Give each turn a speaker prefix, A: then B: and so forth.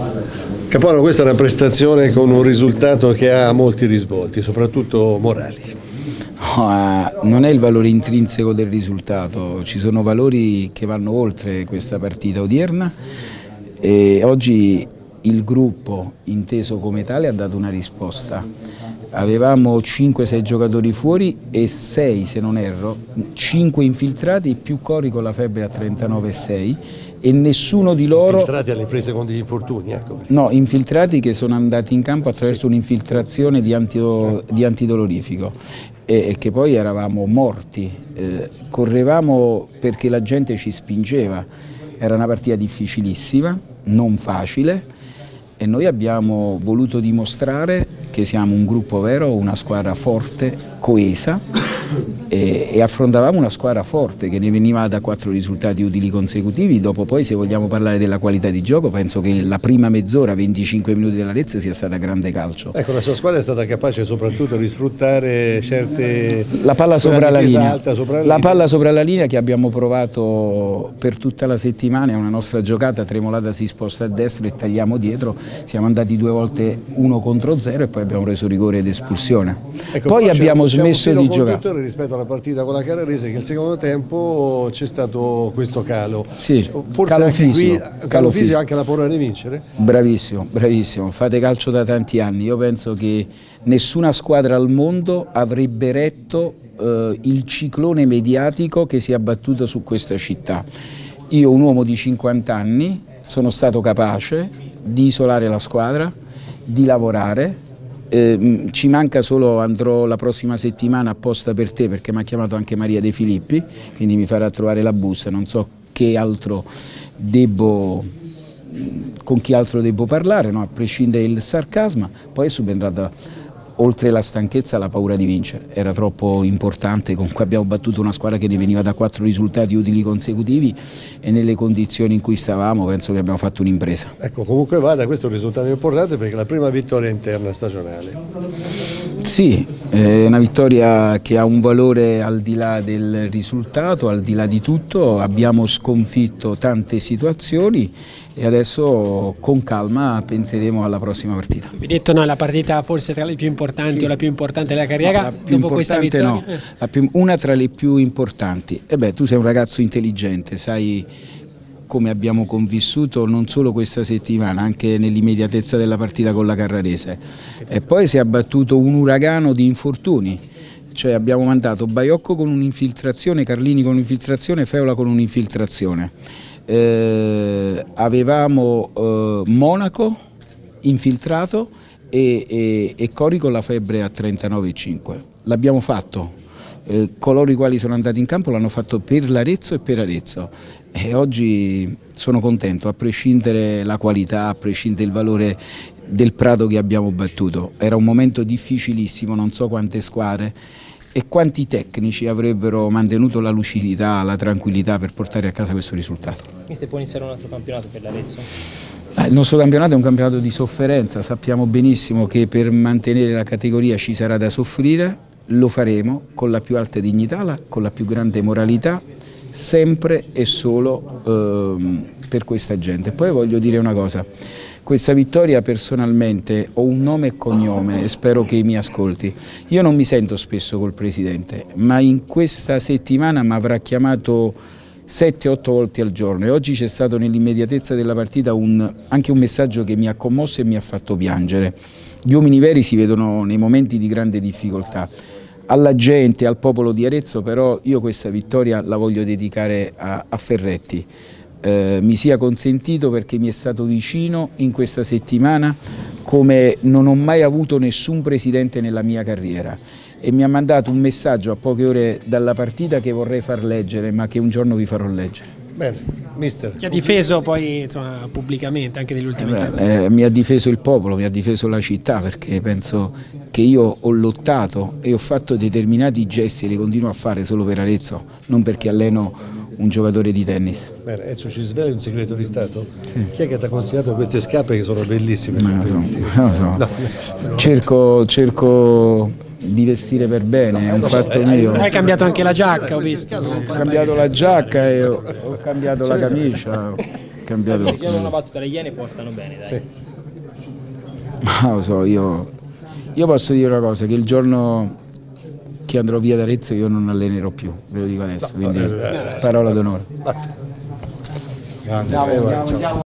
A: Capuano, questa è una prestazione con un risultato che ha molti risvolti, soprattutto morali.
B: Non è il valore intrinseco del risultato, ci sono valori che vanno oltre questa partita odierna e oggi il gruppo, inteso come tale, ha dato una risposta. Avevamo 5-6 giocatori fuori e 6, se non erro, 5 infiltrati più Cori con la febbre a 39,6 e nessuno di loro...
A: Infiltrati alle prese con degli infortuni, ecco.
B: No, infiltrati che sono andati in campo attraverso un'infiltrazione di antidolorifico e che poi eravamo morti, correvamo perché la gente ci spingeva, era una partita difficilissima, non facile e noi abbiamo voluto dimostrare che siamo un gruppo vero, una squadra forte, coesa e affrontavamo una squadra forte che ne veniva da 4 risultati utili consecutivi. Dopo poi, se vogliamo parlare della qualità di gioco, penso che la prima mezz'ora, 25 minuti dell'Arezzo sia stata grande calcio.
A: Ecco, la sua squadra è stata capace soprattutto di sfruttare certe...
B: La palla sopra la linea,
A: alta,
B: palla sopra la linea che abbiamo provato per tutta la settimana, è una nostra giocata, Tremolata si sposta a destra e tagliamo dietro, siamo andati 2 volte 1 contro 0 e poi abbiamo preso rigore ed espulsione.
A: Ecco,
B: poi abbiamo smesso di giocare.
A: Rispetto alla partita con la Carrarese, che il secondo tempo c'è stato questo calo,
B: sì,
A: forse
B: calo
A: anche
B: fisico,
A: qui calo fisico, anche la paura di vincere?
B: Bravissimo, bravissimo, fate calcio da tanti anni, io penso che nessuna squadra al mondo avrebbe retto il ciclone mediatico che si è abbattuto su questa città. Io, un uomo di 50 anni, sono stato capace di isolare la squadra, di lavorare. Ci manca solo, andrò la prossima settimana apposta per te perché mi ha chiamato anche Maria De Filippi, quindi mi farà trovare la busta, non so che altro con chi altro devo parlare, no? A prescindere dal sarcasmo. Poi è subentrata, oltre la stanchezza, la paura di vincere, era troppo importante. Comunque abbiamo battuto una squadra che ne veniva da 4 risultati utili consecutivi e nelle condizioni in cui stavamo penso che abbiamo fatto un'impresa.
A: Ecco, comunque vada, questo è un risultato importante perché è la prima vittoria interna stagionale.
B: Sì, è una vittoria che ha un valore al di là del risultato, al di là di tutto. Abbiamo sconfitto tante situazioni e adesso con calma penseremo alla prossima partita.
C: Vi detto no, la partita forse tra le più importanti, sì, o la più importante della carriera,
B: no, dopo questa vittoria? No, una tra le più importanti. E beh, tu sei un ragazzo intelligente, sai come abbiamo convissuto non solo questa settimana, anche nell'immediatezza della partita con la Carrarese. E poi si è abbattuto un uragano di infortuni, cioè abbiamo mandato Baiocco con un'infiltrazione, Carlini con un'infiltrazione, Feola con un'infiltrazione. Avevamo Monaco infiltrato e Cori con la febbre a 39,5. L'abbiamo fatto. Coloro i quali sono andati in campo l'hanno fatto per l'Arezzo e per Arezzo e oggi sono contento, a prescindere la qualità, a prescindere il valore del prato che abbiamo battuto. Era un momento difficilissimo, non so quante squadre e quanti tecnici avrebbero mantenuto la lucidità, la tranquillità per portare a casa questo risultato.
D: Mister, può iniziare un altro campionato per l'Arezzo?
B: Il nostro campionato è un campionato di sofferenza, sappiamo benissimo che per mantenere la categoria ci sarà da soffrire, lo faremo con la più alta dignità, con la più grande moralità, sempre e solo per questa gente. Poi voglio dire una cosa, questa vittoria personalmente ho un nome e cognome e spero che mi ascolti. Io non mi sento spesso col Presidente, ma in questa settimana mi avrà chiamato 7-8 volte al giorno e oggi c'è stato nell'immediatezza della partita anche un messaggio che mi ha commosso e mi ha fatto piangere. Gli uomini veri si vedono nei momenti di grande difficoltà. Alla gente, al popolo di Arezzo, però io questa vittoria la voglio dedicare a Ferretti. Mi sia consentito perché mi è stato vicino in questa settimana come non ho mai avuto nessun presidente nella mia carriera e mi ha mandato un messaggio a poche ore dalla partita che vorrei far leggere ma che un giorno vi farò leggere.
A: Bene, mister.
C: Chi ha difeso poi insomma, pubblicamente anche negli ultimi giorni?
B: Mi ha difeso il popolo, mi ha difeso la città perché penso che io ho lottato e ho fatto determinati gesti e li continuo a fare solo per Arezzo, non perché alleno un giocatore di tennis.
A: Bene, Ezio, ci sveli un segreto di Stato? Sì. Chi è che ti ha consigliato queste scarpe che sono bellissime?
B: Non lo so. No. Cerco di vestire per bene, è un fatto mio.
C: Hai cambiato anche la giacca, ho visto.
B: Ho cambiato la giacca e ho cambiato la camicia, cambiato.
D: Ti chiedo una battuta, le Iene portano bene, dai.
A: Sì.
B: Ma lo so, io posso dire una cosa, che il giorno che andrò via da Arezzo io non allenerò più, ve lo dico adesso, quindi parola d'onore.
A: Grande.